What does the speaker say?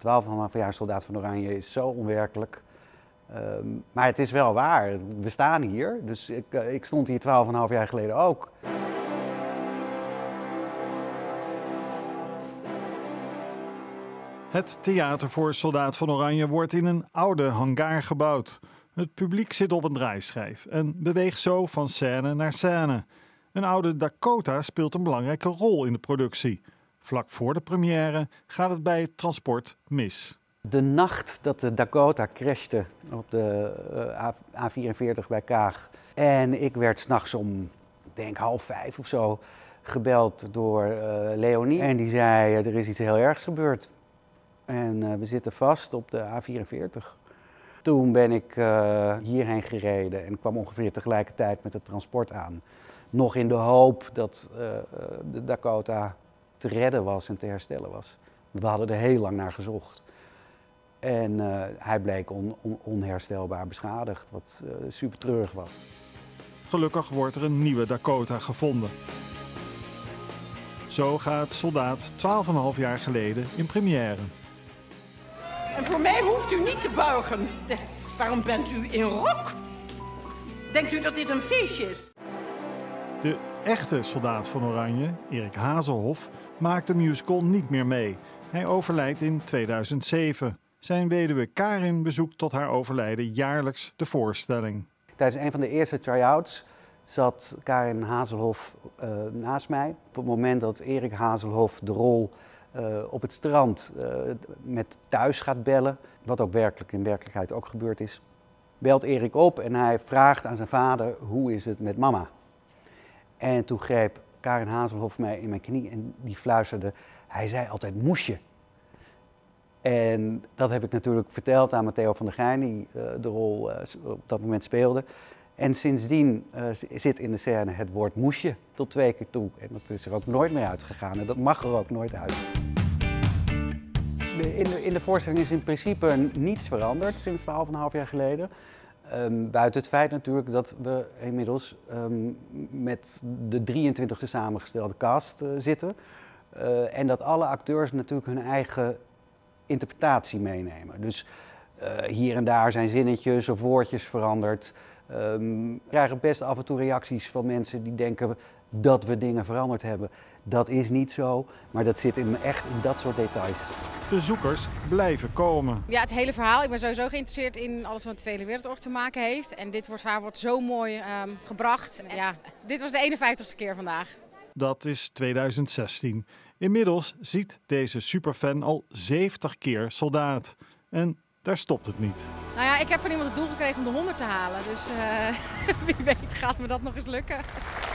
12,5 jaar soldaat van Oranje is zo onwerkelijk. Maar het is wel waar, we staan hier, dus ik stond hier 12,5 jaar geleden ook. Het theater voor Soldaat van Oranje wordt in een oude hangar gebouwd. Het publiek zit op een draaischijf en beweegt zo van scène naar scène. Een oude Dakota speelt een belangrijke rol in de productie. Vlak voor de première gaat het bij het transport mis. De nacht dat de Dakota crashte op de A44 bij Kaag. En ik werd 's nachts om, ik denk 4:30 of zo, gebeld door Leonie. En die zei, er is iets heel ergs gebeurd. En we zitten vast op de A44. Toen ben ik hierheen gereden en kwam ongeveer tegelijkertijd met het transport aan. Nog in de hoop dat de Dakota te redden was en te herstellen was. We hadden er heel lang naar gezocht. En hij bleek onherstelbaar beschadigd, wat super treurig was. Gelukkig wordt er een nieuwe Dakota gevonden. Zo gaat Soldaat 12,5 jaar geleden in première. En voor mij hoeft u niet te buigen. Waarom bent u in rok? Denkt u dat dit een feestje is? De echte Soldaat van Oranje, Erik Hazelhoff, maakt de musical niet meer mee. Hij overlijdt in 2007. Zijn weduwe Karin bezoekt tot haar overlijden jaarlijks de voorstelling. Tijdens een van de eerste try-outs zat Karin Hazelhoff naast mij. Op het moment dat Erik Hazelhoff de rol op het strand met thuis gaat bellen, wat ook in werkelijkheid ook gebeurd is, belt Erik op en hij vraagt aan zijn vader, hoe is het met mama? En toen greep Karin Hazelhoff mij in mijn knie en die fluisterde, hij zei altijd moesje. En dat heb ik natuurlijk verteld aan Matteo van der Geijn, die de rol op dat moment speelde. En sindsdien zit in de scène het woord moesje tot 2 keer toe. En dat is er ook nooit meer uitgegaan en dat mag er ook nooit uit. In de voorstelling is in principe niets veranderd sinds 12,5 jaar geleden. Buiten het feit natuurlijk dat we inmiddels met de 23e samengestelde cast zitten. En dat alle acteurs natuurlijk hun eigen interpretatie meenemen. Dus hier en daar zijn zinnetjes of woordjes veranderd. We krijgen best af en toe reacties van mensen die denken dat we dingen veranderd hebben. Dat is niet zo, maar dat zit echt in dat soort details. Bezoekers blijven komen. Ja, het hele verhaal. Ik ben sowieso geïnteresseerd in alles wat met de Tweede Wereldoorlog te maken heeft. En dit verhaal wordt zo mooi gebracht. Ja, dit was de 51ste keer vandaag. Dat is 2016. Inmiddels ziet deze superfan al 70 keer Soldaat. En daar stopt het niet. Nou ja, ik heb van iemand het doel gekregen om de 100 te halen. Dus wie weet gaat me dat nog eens lukken.